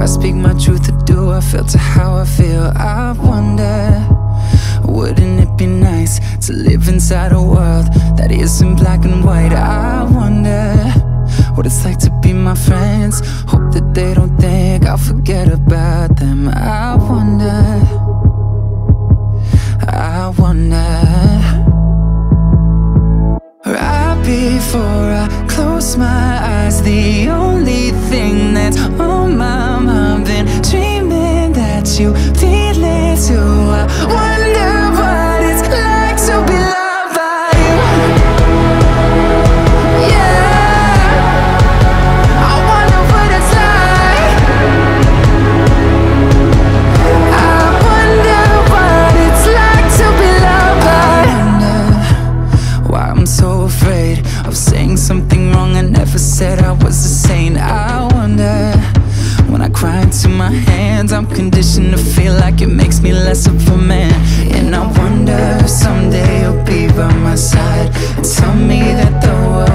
speak my truth or do I filter how I feel? I wonder, wouldn't it be nice to live inside a world that isn't black and white? I wonder what it's like to be my friends. Hope that they don't think I'll forget about them. I wonder, I wonder. Right before I close my eyes, the only thing that's on my mind, been dreaming that you feel it too. I wonder what it's like to be loved by you. Yeah, I wonder what it's like. I wonder what it's like to be loved by you. I wonder why I'm so afraid of saying something wrong I never said I was a saint. I wonder, when I cry into my hands, I'm conditioned to feel like it makes me less of a man. And I wonder if someday you'll be by my side and tell me that the world